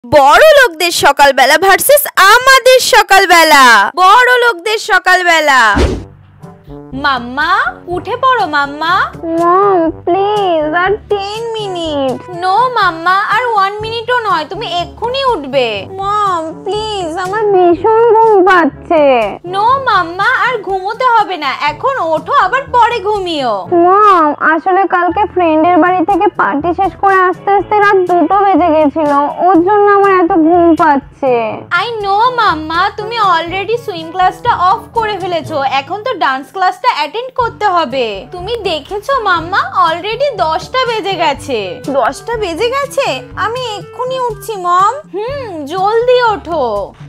বড় লোকদের সকালবেলা ভার্সেস আমাদের সকালবেলা। বড় লোকদের সকালবেলা। মাম্মা উঠে পড়ো মাম্মা। মম প্লিজ আর 10 মিনিট। নো মাম্মা আর 1 মিনিটও নয়, তুমি এক্ষুনি উঠবে। মম প্লিজ আমার ভীষণ ঘুম পাচ্ছে। নো মাম্মা আর ঘুমোতে হবে না, এখন ওঠো আবার পরে ঘুমিও। মম আসলে কালকে ফ্রেন্ডের বাড়ি থেকে পার্টি শেষ করে আসতে আসতে রাত 2টো বেজে গেছিল, ওর জন্য আমার এত ঘুম পাচ্ছে। আই নো মাম্মা, তুমি অলরেডি সুইম ক্লাসটা অফ করে ফেলেছো, এখন তো ডান্স ক্লাসটা অ্যাটেন্ড করতে হবে। তুমি দেখেছো মাম্মা অলরেডি 10টা বেজে গেছে। 10টা বেজে গেছে? আমি এক্ষুনি উঠছি মম। জলদি ওঠো।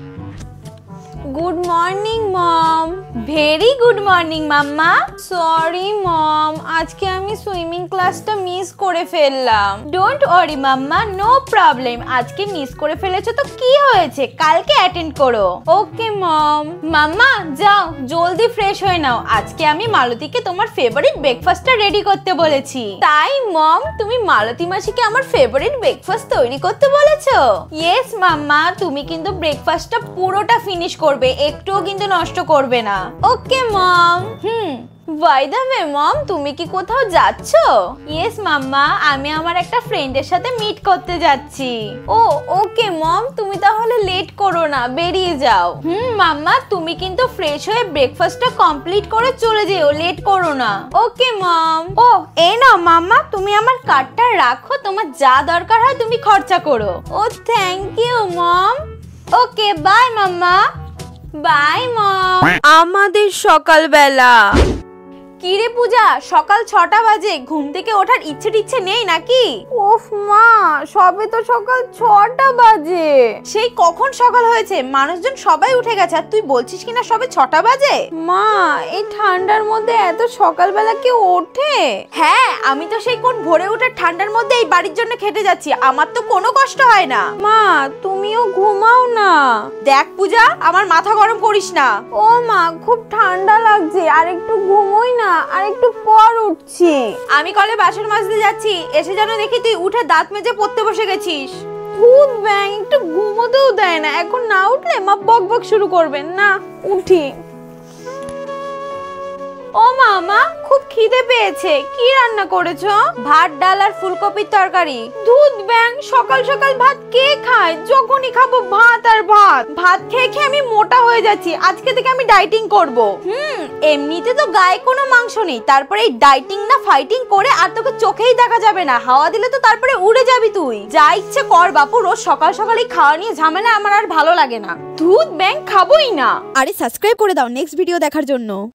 Good morning mom. Very good morning mamma. Sorry mom, আজকে আমি সুইমিং ক্লাসটা মিস করে ফেললাম। Don't worry mamma, no problem. আজকে মিস করে ফেলেছো তো কি হয়েছে, কালকে অ্যাটেন্ড করো। ওকে মম। মাম্মা যাও জলদি ফ্রেশ হয়ে নাও, আজকে আমি মালতীকে তোমার ফেভারিট ব্রেকফাস্টটা রেডি করতে বলেছি। তাই মম, তুমি মালতী মাসিকে আমার ফেভারিট ব্রেকফাস্ট তৈরি করতে বলেছো? ইয়েস মাম্মা, তুমি কিন্তু ব্রেকফাস্টটা পুরোটা ফিনিশ করবে, একটুও কিন্তু নষ্ট করবে না। Okay mom. By the way mom, তুমি কি কোথাও যাচ্ছো? ইয়েস মাম্মা, আমি আমার একটা ফ্রেন্ডের সাথে মিট করতে যাচ্ছি। ও ওকে মম, তুমি তাহলে লেট করো না, বেরিয়ে যাও। মাম্মা, তুমি কিন্তু ফ্রেশ হয়ে ব্রেকফাস্টটা কমপ্লিট করে চলে যেও, লেট করো না। ওকে মম। ও এই নাও মাম্মা, তুমি আমার কার্ডটা রাখো, তোমার যা দরকার হয় তুমি খরচা করো। ও thank you mom. Okay bye mamma. Bye mom. আমাদের সকালবেলা। কিরে পূজা, সকাল 6টা বাজে, ঘুম থেকে ওঠার ইচ্ছে নেই নাকি? উফ মা, সবে তো সকাল 6টা বাজে। সেই কখন সকাল হয়েছে, মানুষজন সবাই উঠে গেছে, আর তুই বলছিস কিনা সবে 6টা বাজে? মা, এই ঠান্ডার মধ্যে এত সকালবেলা কেউ ওঠে? হ্যাঁ, আমি তো সেই কোন ভোরে উঠে ঠান্ডার মধ্যে এই বাড়ির জন্য খেটে যাচ্ছি, আমার তো কোনো কষ্ট হয় না। মা তুমিও ঘুমাও না। দেখ পূজা, আমার মাথা গরম করিস না। ও মা, খুব ঠান্ডা লাগছে, আর একটু ঘুমোই না, আর একটু পর উঠছি। আমি কলে বাসন মাজতে যাচ্ছি, এসে যেন দেখি তুই উঠে দাঁত মেজে পড়তে বসে গেছিস। ভূত ব্যাং, একটু ঘুমোতেও দেয় না, এখন না উঠলে মা বক বক শুরু করবেন। না উঠি। ও মামা, খুব খিদে পেয়েছে, কি রান্না করেছো? ভাত, ডাল আর ফুলকপির তরকারি। দুধ ব্যাং, সকাল সকাল ভাত কে খায়? যখনই খাবো ভাত আর ভাত। ভাত খেয়ে খেয়ে আমি মোটা হয়ে যাচ্ছি, আজকে থেকে আমি ডাইটিং করব। এমনিতে তো গায়ে কোনো মাংস নেই, তারপরে এই ডাইটিং না ফাইটিং করে আর তোকে চোখেই দেখা যাবে না, হাওয়া দিলে তো তারপরে উড়ে যাবি তুই। যা ইচ্ছে কর বাপু, রোজ সকাল সকালই খাওয়া নিয়ে ঝামেলা আমার আর ভালো লাগে না। দুধ ব্যাং খাবোই না। আরে সাবস্ক্রাইব করে দাও নেক্সট ভিডিও দেখার জন্য।